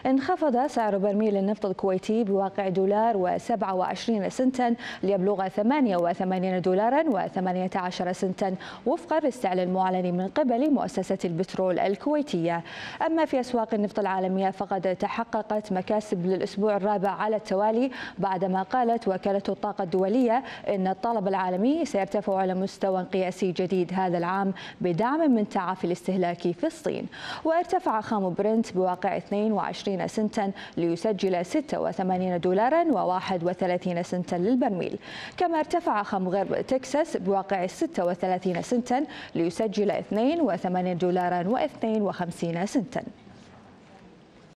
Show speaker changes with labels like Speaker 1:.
Speaker 1: انخفض سعر برميل النفط الكويتي بواقع $1.27 سنتا ليبلغ $88 سنتا وفق السعر المعلن من قبل مؤسسة البترول الكويتية. أما في أسواق النفط العالمية فقد تحققت مكاسب للأسبوع الرابع على التوالي بعدما قالت وكالة الطاقة الدولية إن الطلب العالمي سيرتفع على مستوى قياسي جديد هذا العام بدعم من تعافي الاستهلاك في الصين. وارتفع خام برنت بواقع 22 سنتا ليسجل $86.31 سنتا للبرميل. كما ارتفع خام غرب تكساس بواقع 36 سنتا ليسجل $82.52 سنتا.